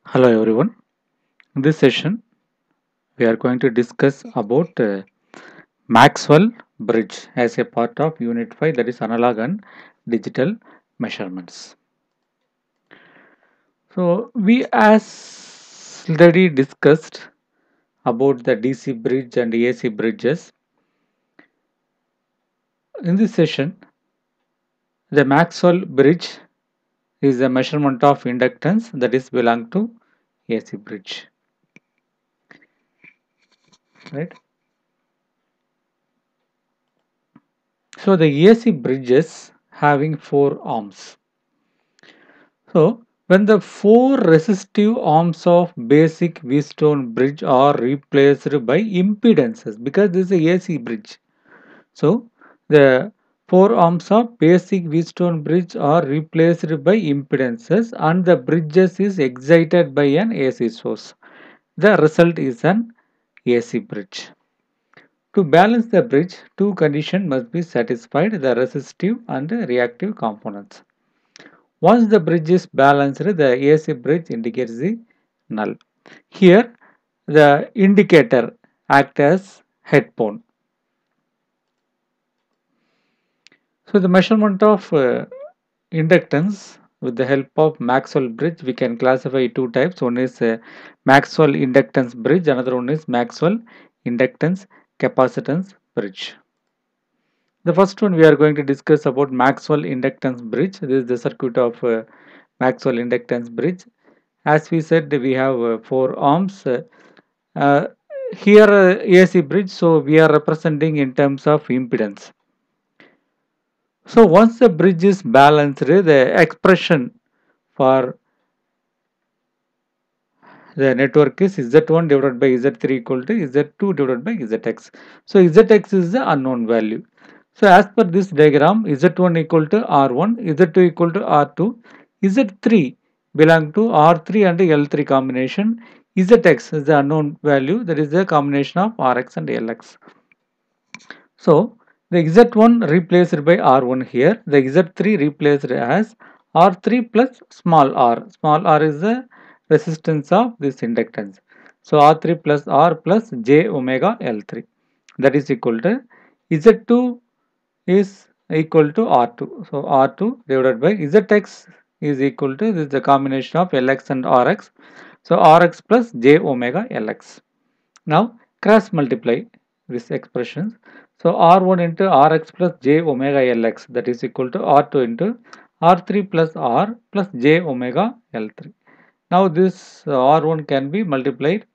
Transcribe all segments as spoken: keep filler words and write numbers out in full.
Hello everyone. In this session, we are going to discuss about uh, Maxwell bridge as a part of Unit five, that is analog and digital measurements. So we as already discussed about the D C bridge and A C bridges. In this session, the Maxwell bridge is a measurement of inductance that is belong to A C bridge, right? So the A C bridges having four arms. So, when the four resistive arms of basic Wheatstone bridge are replaced by impedances, because this is a AC bridge. So, the four arms of basic Wheatstone bridge are replaced by impedances and the bridges is excited by an A C source. The result is an A C bridge. To balance the bridge, two conditions must be satisfied: the resistive and reactive components. Once the bridge is balanced, the A C bridge indicates the null. Here, the indicator acts as headphone. So, the measurement of uh, inductance with the help of Maxwell bridge, we can classify two types. One is uh, Maxwell inductance bridge, another one is Maxwell inductance capacitance bridge. The first one we are going to discuss about Maxwell inductance bridge. This is the circuit of uh, Maxwell inductance bridge. As we said, we have uh, four arms. Uh, uh, here uh, A C bridge, so we are representing in terms of impedance. So once the bridge is balanced, the expression for the network is Z one divided by Z three equal to Z two divided by Zx. So Zx is the unknown value. So as per this diagram, Z one equal to R one, Z two equal to R two, Z three belong to R three and L three combination. Zx is the unknown value, that is the combination of Rx and Lx. So the Z one replaced by R one here, the Z three replaced as R three plus small r. Small r is the resistance of this inductance. So R three plus R plus j omega L three, that is equal to Z two is equal to R two. So R two divided by Zx is equal to, this is the combination of Lx and Rx. So Rx plus j omega Lx. Now cross multiply these expressions. So R one into Rx plus j omega Lx, that is equal to R two into R three plus R plus j omega L three. Now this uh, R one can be multiplied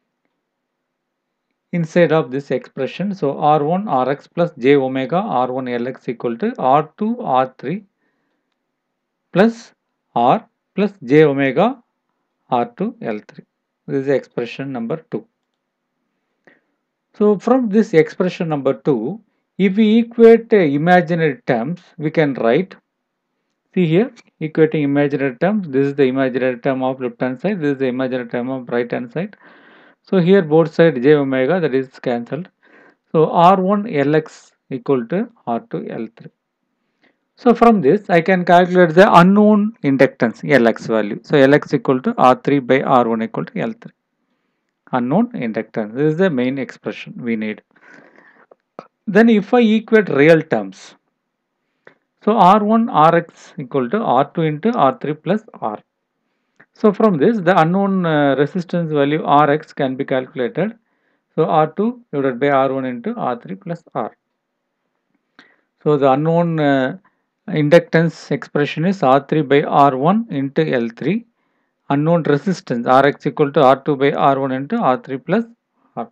inside of this expression. So R one Rx plus j omega R one Lx equal to R two R three plus R plus j omega R two L three. This is expression number two. So from this expression number two, if we equate uh, imaginary terms, we can write, see here, equating imaginary terms, this is the imaginary term of left hand side, this is the imaginary term of right hand side. So here both side j omega, that is cancelled. So R one Lx equal to R two L three. So from this I can calculate the unknown inductance Lx value. So Lx equal to R three by R one equal to L three. Unknown inductance. This is the main expression we need. Then if I equate real terms, so R one Rx equal to R two into R three plus R. So from this the unknown uh, resistance value Rx can be calculated. So R two divided by R one into R three plus R. So the unknown uh, inductance expression is R three by R one into L three. Unknown resistance Rx equal to R two by R one into R three plus R.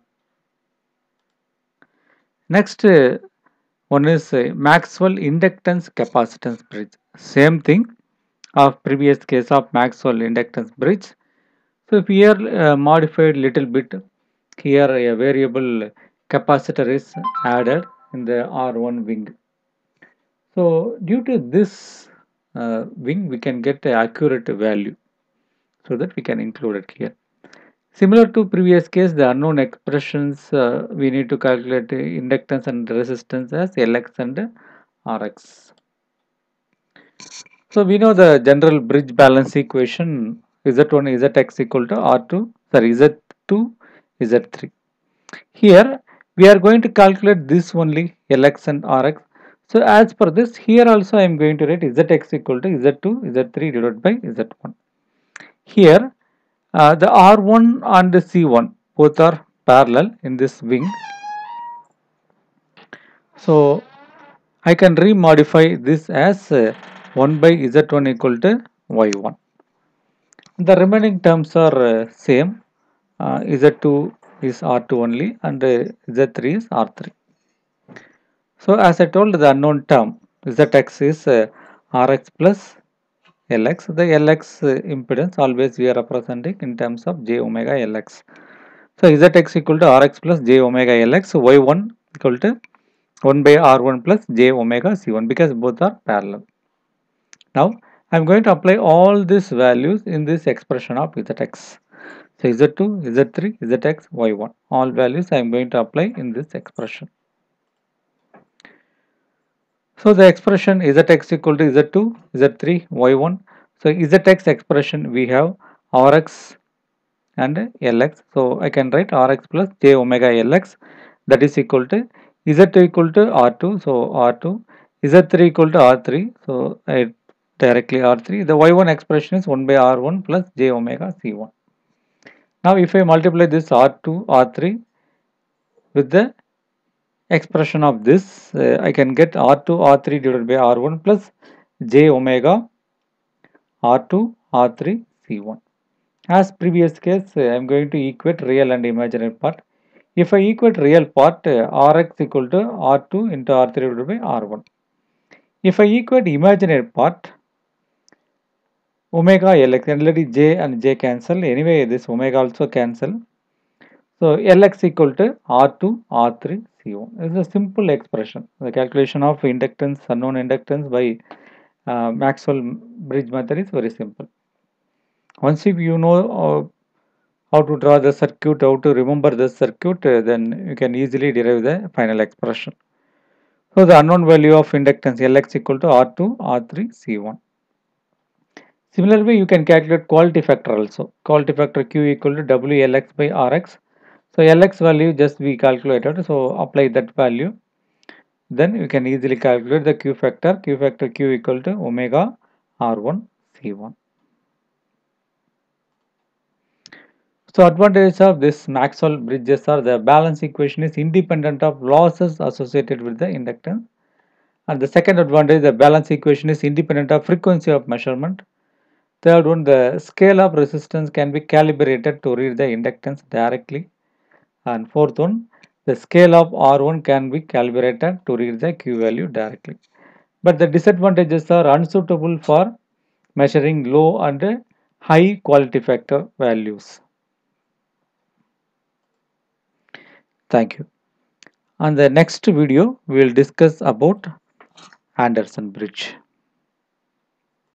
Next uh, one is uh, Maxwell inductance capacitance bridge. Same thing of previous case of Maxwell inductance bridge. So if here uh, modified little bit, here a variable capacitor is added in the R one wing. So due to this uh, wing, we can get an accurate value, so that we can include it here. Similar to previous case, the unknown expressions uh, we need to calculate inductance and resistance as Lx and Rx. So we know the general bridge balance equation Z one, Zx equal to R two, sorry, Z two, Z three. Here we are going to calculate this only Lx and Rx. So as per this, here also I am going to write Zx equal to Z two, Z three divided by Z one. Here uh, the R one and the C one both are parallel in this wing. So I can remodify this as uh, one by Z one equal to Y one. The remaining terms are uh, same. Uh, Z two is R two only and uh, Z three is R three. So as I told, the unknown term Zx is uh, Rx plus Lx. The Lx uh, impedance always we are representing in terms of j omega Lx. So Zx equal to Rx plus j omega Lx. Y one equal to one by R one plus j omega C one because both are parallel. Now I am going to apply all these values in this expression of Zx. So Z two, Z three, Zx, Y one. All values I am going to apply in this expression. So the expression Zx equal to Z two, Z three, Y one. So Zx expression we have Rx and Lx. So I can write Rx plus j omega Lx, that is equal to Z two equal to R two. So R two, Z three equal to R three. So I directly R three. The Y one expression is one by R one plus j omega C one. Now if I multiply this R two, R three with the expression of this, uh, I can get R two, R three divided by R one plus j omega R two, R three, C one. As previous case, uh, I am going to equate real and imaginary part. If I equate real part, uh, Rx equal to R two into R three divided by R one. If I equate imaginary part, omega Lx, and let it j and j cancel. Anyway, this omega also cancel. So Lx equal to R two, R three, C one. This is a simple expression. The calculation of inductance, unknown inductance by uh, Maxwell bridge method is very simple. Once if you know uh, how to draw the circuit, how to remember the circuit, uh, then you can easily derive the final expression. So the unknown value of inductance Lx equal to R two, R three, C one. Similarly, you can calculate quality factor also. Quality factor Q equal to W Lx by Rx. So Lx value just we calculated. So apply that value. Then you can easily calculate the Q factor. Q factor Q equal to omega R one C one. So advantage of this Maxwell bridges are the balance equation is independent of losses associated with the inductance. And the second advantage, the balance equation is independent of frequency of measurement. Third one, the scale of resistance can be calibrated to read the inductance directly. And fourth one, the scale of R one can be calibrated to read the Q value directly. But the disadvantages are unsuitable for measuring low and high quality factor values. Thank you. On the next video, we will discuss about Anderson bridge.